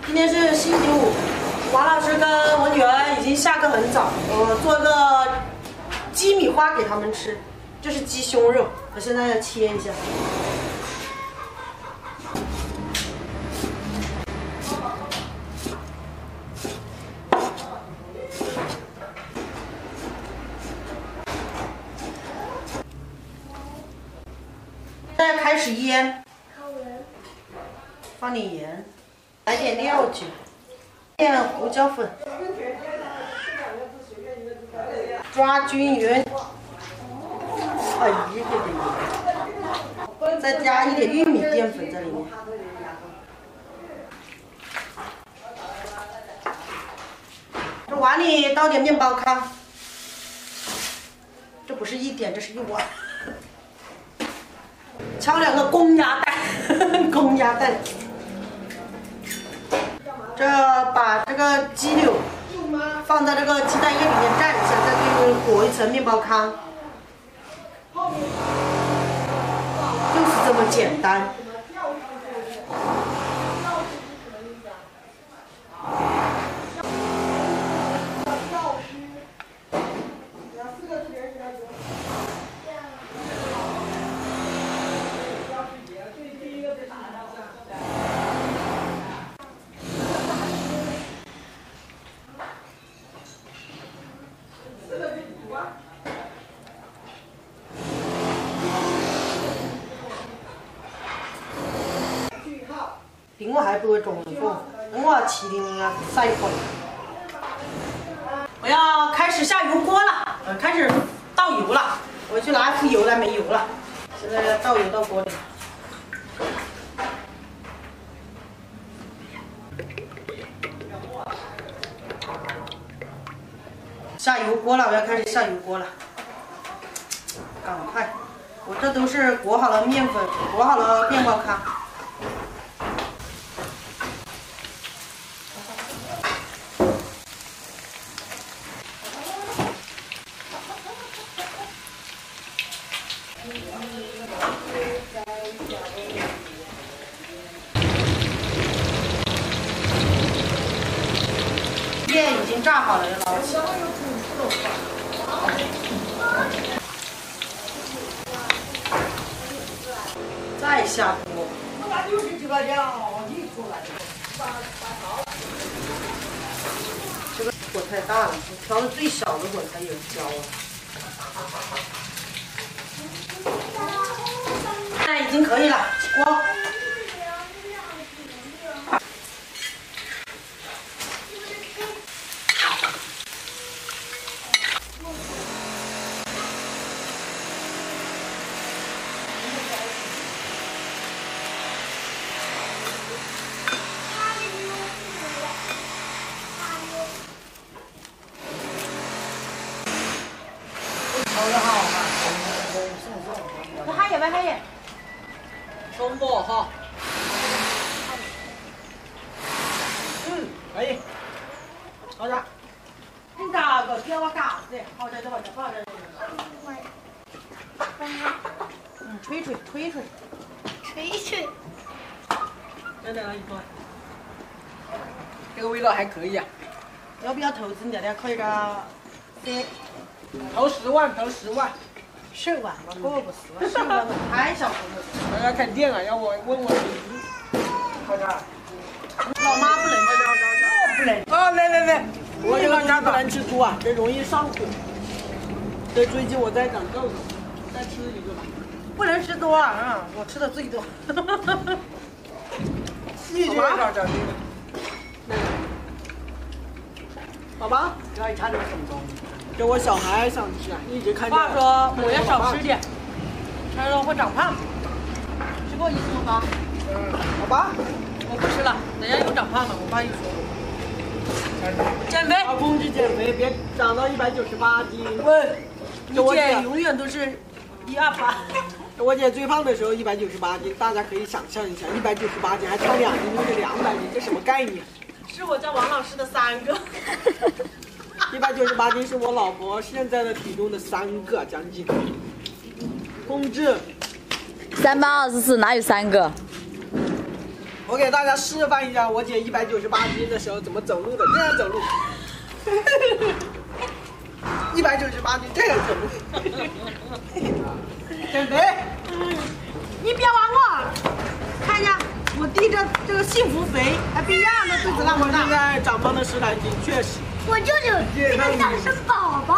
今天是星期五，王老师跟我女儿已经下课很早，我做个鸡米花给他们吃，这是鸡胸肉，我现在要切一下。现在开始腌，放点盐，来点料酒，点胡椒粉，抓均匀。哎呀，再加一点玉米淀粉在里面。这碗里倒点面包糠，这不是一点，这是一碗。敲2个公鸭蛋，公鸭蛋。这把这个鸡柳放在这个鸡蛋液里面蘸一下，再对面裹一层面包糠，就是这么简单。等我还不会中了，等我7点啊晒一会儿。我要开始下油锅了，开始倒油了。我去拿一壶油来，没油了。现在要倒油到锅里。下油锅了，我要开始下油锅了。赶快，我这都是裹好了面粉，裹好了面包糠。面已经炸好了，要捞起。再下锅。这个火太大了，我调的最小的火才有焦啊。现在已经可以了，起锅。 中火哈。可以。好的。 你咋个叫我干啥子？好的，好的，好的。吹吹。再来一块。 这个味道还可以啊。 要不要投资你的可以个3？ 投10万，投10万。 10万嘛，过不是10万太小了。 我要看店啊，要我问我邻居。好的。 老妈不能吃，我不能。 哦，来，我这个家不能吃猪啊，这容易上火。这最近我在长痘痘，再吃一个吧。 不能吃多啊，我吃的最多。 你这个长这个。宝宝， 要一餐点什么东西？ 这我小孩想吃啊，一直看着。 爸说我要少吃点，他说会长胖。吃过1次吗，爸？ 好吧。 我不吃了，等下又长胖了。我爸又说我。减肥。 要控制减肥，别长到198斤。 喂，你姐永远都是128。 我姐最胖的时候198斤，大家可以想象一下，198斤还差2斤就是200斤，这什么概念？ 是我叫王老师的3个。 198斤是我老婆现在的体重的3个将近。控制。 384哪有3个？ 我给大家示范一下我姐198斤的时候怎么走路的，这样走路。198斤这样走路。减肥。 你别忘我，看见我弟这个幸福肥还不一样的，肚子那么大。 现在长胖了10来斤，确实。 我舅舅这个叫是宝宝。